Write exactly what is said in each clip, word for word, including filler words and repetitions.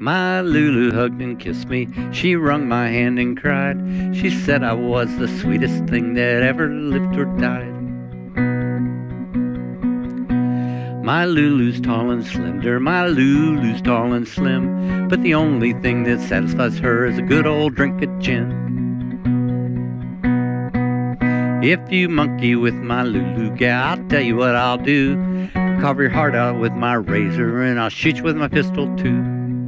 My Lulu hugged and kissed me, she wrung my hand and cried. She said I was the sweetest thing that ever lived or died. My Lulu's tall and slender, my Lulu's tall and slim, but the only thing that satisfies her is a good old drink of gin. If you monkey with my Lulu gal, I'll tell you what I'll do. Carve your heart out with my razor and I'll shoot you with my pistol too.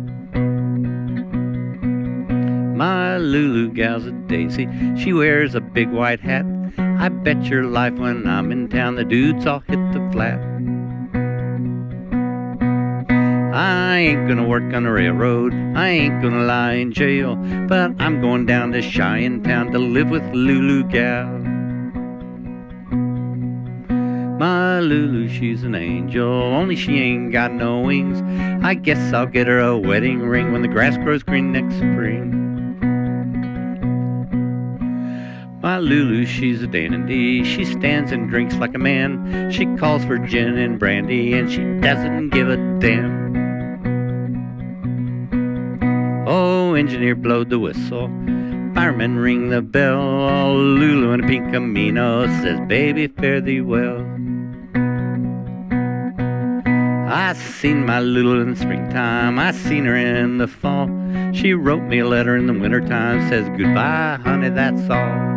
My Lulu gal's a daisy, she wears a big white hat. I bet your life when I'm in town the dudes all hit the flat. I ain't gonna work on the railroad, I ain't gonna lie in jail, but I'm going down to Cheyenne town to live with Lulu gal. My Lulu, she's an angel, only she ain't got no wings. I guess I'll get her a wedding ring when the grass grows green next spring. My Lulu, she's a dandy, she stands and drinks like a man. She calls for gin and brandy and she doesn't give a damn. Oh, engineer blowed the whistle, fireman ring the bell. Oh, Lulu in a pink camino says, baby, fare thee well. I seen my Lulu in the springtime, I seen her in the fall. She wrote me a letter in the wintertime, says, goodbye, honey, that's all.